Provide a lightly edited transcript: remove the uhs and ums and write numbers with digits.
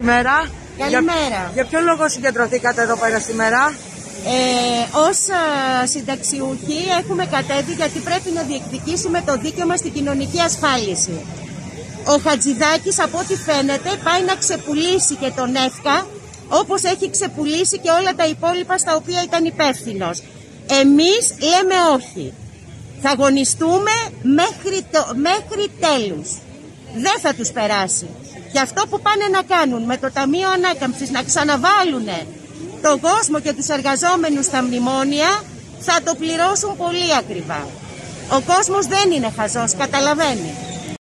Καλημέρα. Καλημέρα. Για ποιο λόγο συγκεντρωθήκατε εδώ πέρα σήμερα? Ως συνταξιούχοι έχουμε κατέβει γιατί πρέπει να διεκδικήσουμε το δίκαιο μας στην κοινωνική ασφάλιση. Ο Χατζηδάκης, από ό,τι φαίνεται, πάει να ξεπουλήσει και τον ΕΦΚΑ, όπως έχει ξεπουλήσει και όλα τα υπόλοιπα στα οποία ήταν υπεύθυνος. Εμείς λέμε όχι. Θα αγωνιστούμε μέχρι τέλους. Δεν θα τους περάσει. Και αυτό που πάνε να κάνουν με το Ταμείο Ανάκαμψης, να ξαναβάλουν τον κόσμο και τους εργαζόμενους στα μνημόνια, θα το πληρώσουν πολύ ακριβά. Ο κόσμος δεν είναι χαζός, καταλαβαίνει.